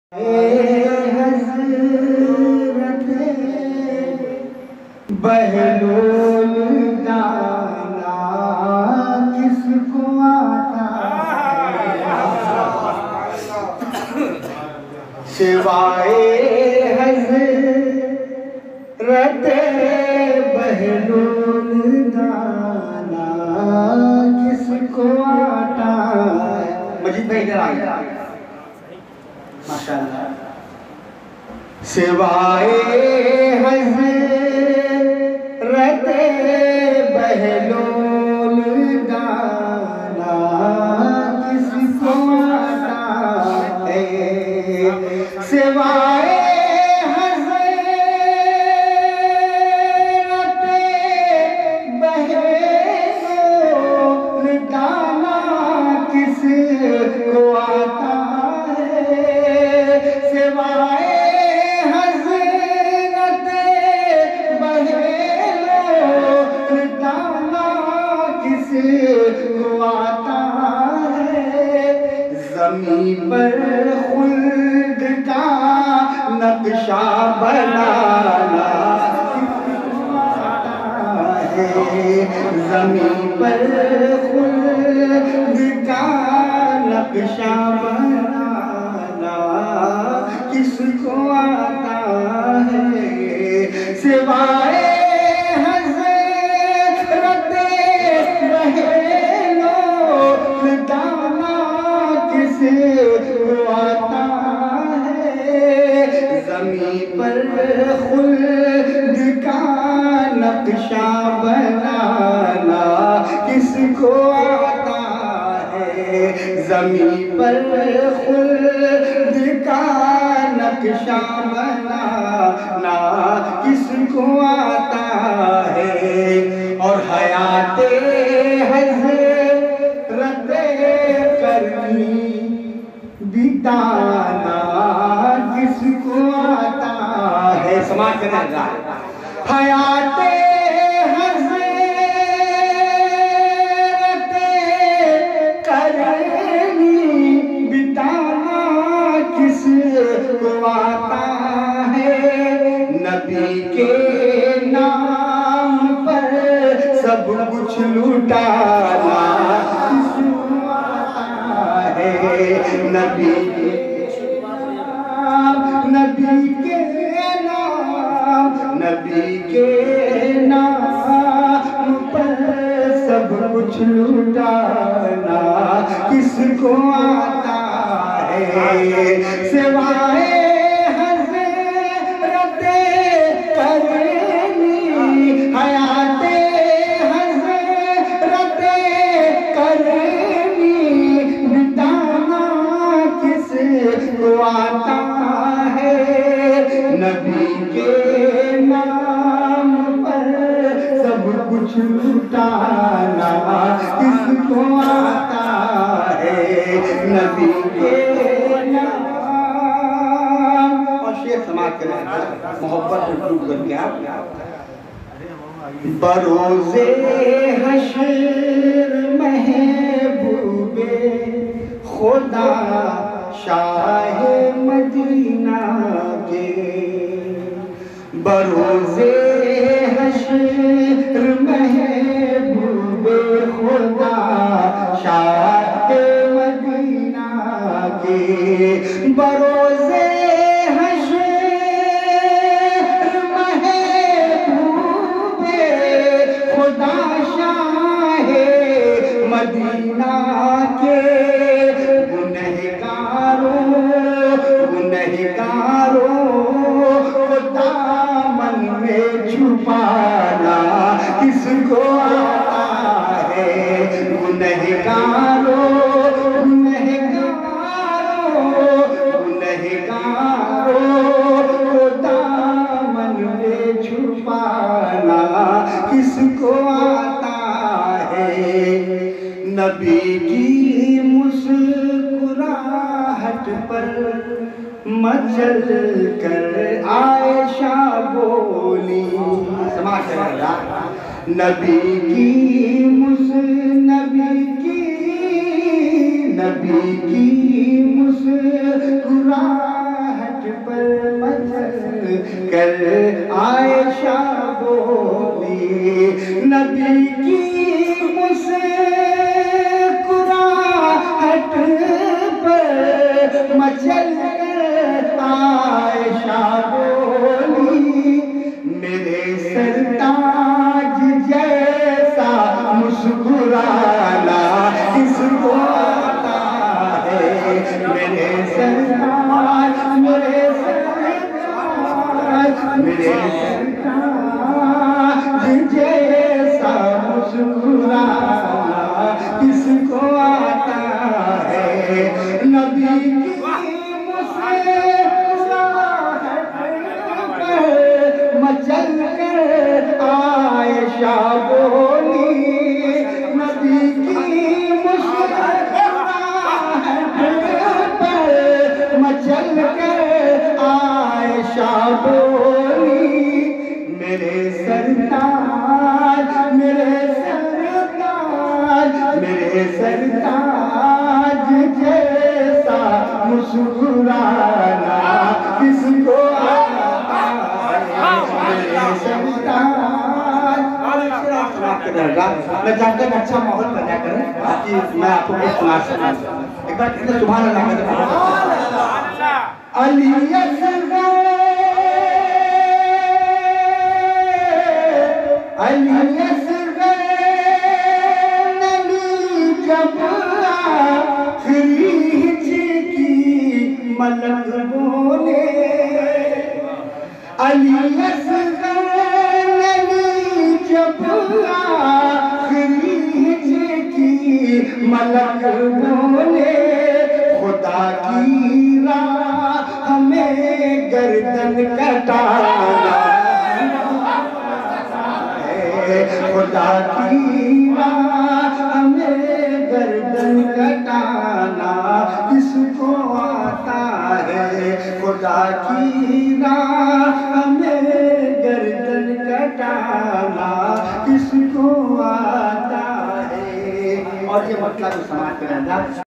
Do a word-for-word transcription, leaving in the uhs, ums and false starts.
बहलोल गाना किसको आता सिवाय हज़रत बहलोल गाना किसको आता है। मजीद भाई इधर आ गया माशाअल्लाह। सिवाय हज़रत बहलोल गाना किसको आता है। सिवाय हज़रत बहलोल गाना किसको आता है। सिवाय आता है। ज़मीन पर खुल्द का नक्शा बनाना आता है। ज़मीन पर खुल्द का नक्शा बनाना किसको आता है। सिवाय आता है। ज़मीन पर खुल्द का नक्शा बनाना किसको आता है। ज़मीन पर खुल्द का नक्शा बनाना किसको आता है। और हयाते हज़रत करनी बिताना किसको आता है। समाज करेगा हयाते हज़रत करनी बिताना किसको आता है। नबी के नाम पर सब कुछ लुटाना नबी के नाम नबी के नाम नबी के नाम पर सब कुछ लुटाना किसको आता है। सिवाय हज़रत करनी हयाते हज़रत करनी आता है। नबी के नाम पर सब कुछ लुटाना किसको आता है। नबी के नाम और शेर समाज करें मोहब्बत शुरू करके आप बरोज़े हश्र महबूबे खुदा शाह मदीना के बरोज़े हश्र महबूबे खुदा शाह मदीना के बरोज़े हश्र महबूबे खुदा शाह मदीना के दामन में छुपाना किसको आता है। गुनहगारों गुनहगारों गुनहगारों दामन में छुपाना किसको आता है। नबी की मुस्कुराहट पर मचल कर आयशा बोली। नबी की मुस नबी की नबी की मुस्कुराहट कर आयशा बोली, नबी की मुस्कुराहट पर मचल कर आयशा बोली, मेरे सरताज जैसा मुस्कुराना किसको आता है। मेरे सरताज मेरे सरताज मेरे सरताज जैसा मुस्कुराना किसको आता है। नबी की मचल कर आयशा बोली, नबी की मुस्कुराहट पर मचल कर आयशा बोली, मेरे सरताज मेरे सरताज मेरे सरताज जैसा मुस्कुराना किसको मैं जानता हूँ अच्छा माहौल पैदा करें ताकि मैं आपको कुछ सुना सकूं। एक बार कितने सुभान अल्लाह अली असगर अली असगर नबी जब आखिरी हिचकी मलक बोले, अली असगर जब आखिरी हिचकी मलक बोले, खुदा की राह में गर्दन कटाना है। खुदा की राह में गर्दन कटाना किसको आता है। खुदा की राह में गर्दन कटाना किसको आता है। और ये मतलब समाज के अंदर